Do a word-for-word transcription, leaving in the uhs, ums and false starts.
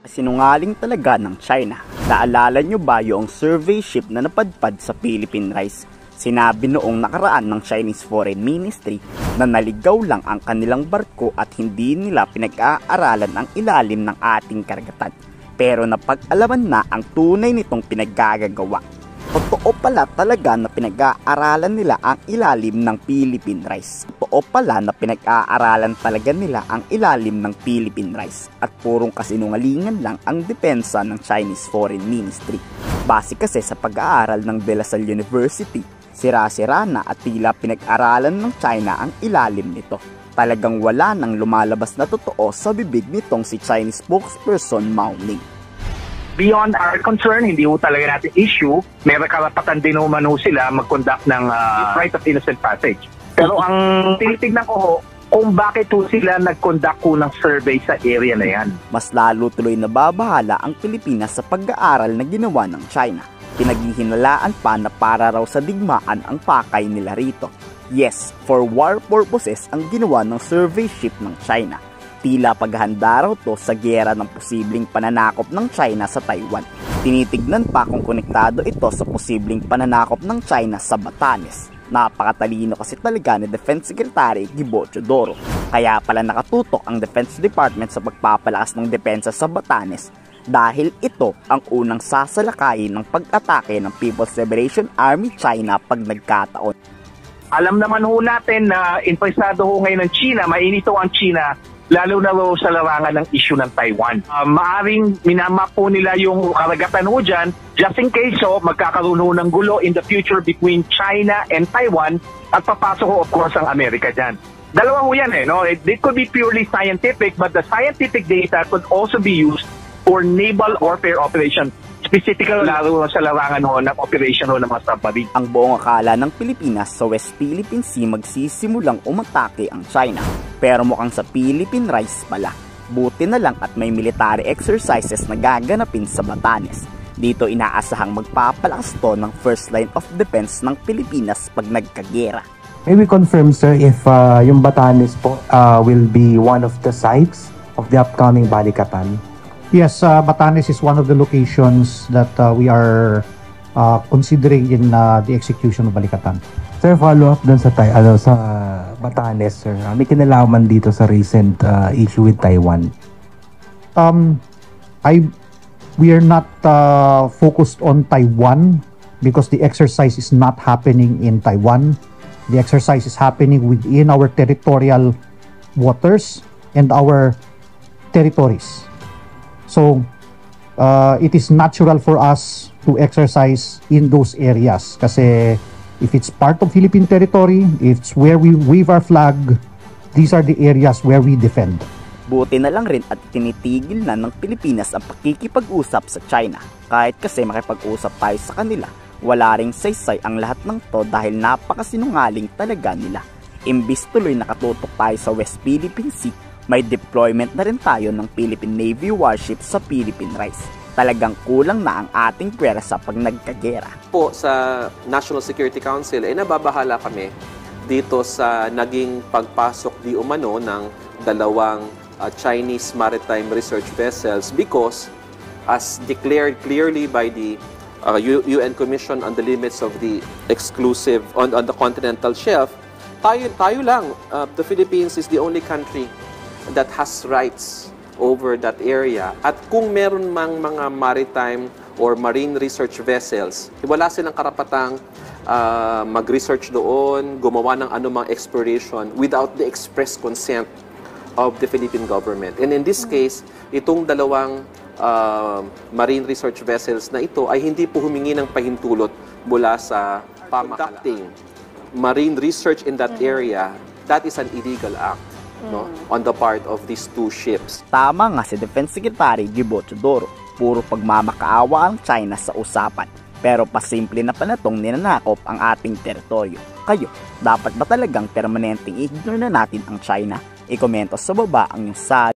Napakasinungaling talaga ng China. Naalala nyo ba yung survey ship na napadpad sa Philippine Rice? Sinabi noong nakaraan ng Chinese Foreign Ministry na naligaw lang ang kanilang barko at hindi nila pinag-aaralan ang ilalim ng ating karagatan. Pero napag-alaman na ang tunay nitong pinaggagawa. Totoo pala talaga na pinag-aaralan nila ang ilalim ng Philippine Rice. Totoo pala na pinag-aaralan talaga nila ang ilalim ng Philippine Rice. At purong kasinungalingan lang ang depensa ng Chinese Foreign Ministry. Base kasi sa pag-aaral ng De La Salle University, sira-sira na at tila pinag-aralan ng China ang ilalim nito. Talagang wala nang lumalabas na totoo sa bibig nitong si Chinese spokesperson Mao Ning. Beyond our concern, hindi ho talaga natin issue. May karapatan din naman ho sila mag-conduct ng uh, right of innocent passage. Pero ang tinitignan ko ho, kung bakit ho sila nag-conduct ho ng survey sa area na yan. Mas lalo tuloy nababahala ang Pilipinas sa pag-aaral na ginawa ng China. Pinaghihinalaan pa na para raw sa digmaan ang pakay nila rito. Yes, for war purposes ang ginawa ng survey ship ng China. Tila paghahanda raw to sa giyera ng posibleng pananakop ng China sa Taiwan. Tinitignan pa kung konektado ito sa posibleng pananakop ng China sa Batanes. Napakatalino kasi talaga ni Defense Secretary Gibo Teodoro. Kaya pala nakatutok ang Defense Department sa pagpapalakas ng depensa sa Batanes dahil ito ang unang sasalakayin ng pag-atake ng People's Liberation Army China pag nagkataon. Alam naman ho natin na interesado ho ngayon ng China, mainito ang China, lalo na ho sa larangan ng issue ng Taiwan. Uh, maaring minamap po nila yung karagatan ho dyan, just in case ho, magkakaroon ho ng gulo in the future between China and Taiwan at papasok ho of course ang Amerika dyan. Dalawa ho yan eh, no? It, it could be purely scientific, but the scientific data could also be used for naval warfare operation. Specifically, lalo sa larangan ho ng operation ho ng mga submarine. Ang buong akala ng Pilipinas sa West Philippine Sea magsisimulang umatake ang China. Pero mukhang sa Philippine Rice pala. Buti na lang at may military exercises na gaganapin sa Batanes. Dito inaasahang magpapalakas to ng first line of defense ng Pilipinas pag nagkagera. May we confirm sir if uh, yung Batanes po uh, will be one of the sites of the upcoming Balikatan? Yes, uh, Batanes is one of the locations that uh, we are uh, considering in uh, the execution of Balikatan. Sir, follow up dun sa, ano, sa Batanes, sir. Uh, may kinalaman dito sa recent uh, issue with Taiwan. Um, I, we are not uh, focused on Taiwan because the exercise is not happening in Taiwan. The exercise is happening within our territorial waters and our territories. So, uh, it is natural for us to exercise in those areas. Kasi if it's part of Philippine territory, it's where we wave our flag, these are the areas where we defend. Buti na lang rin at tinitigil na ng Pilipinas ang pakikipag-usap sa China. Kahit kasi makipag-usap tayo sa kanila, wala ring saysay ang lahat ng to dahil napakasinungaling talaga nila. Imbis tuloy nakatutok tayo sa West Philippine Sea, may deployment na rin tayo ng Philippine Navy warship sa Philippine Rice. Talagang kulang na ang ating pwersa pag nagkagera. Po sa National Security Council ay eh, nababahala kami dito sa naging pagpasok di umano ng dalawang uh, Chinese maritime research vessels because as declared clearly by the uh, U N Commission on the Limits of the Exclusive on, on the Continental Shelf, tayo, tayo lang, uh, the Philippines is the only country that has rights over that area. At kung meron mang mga maritime or marine research vessels, wala silang karapatang uh, mag-research doon, gumawa ng anumang exploration without the express consent of the Philippine government. And in this case, itong dalawang uh, marine research vessels na ito ay hindi po humingi ng pahintulot mula sa pamahalaan. Marine research in that area, that is an illegal act. No, on the part of these two ships. Tama nga si Defense Secretary Gibo Teodoro, puro pagmamakaawa ang China sa usapan, pero pasimple na panatong ninanakop ang ating teritoryo. Kayo, dapat ba talagang permanenteng i-ignore na natin ang China? I-komento sa baba ang yung sa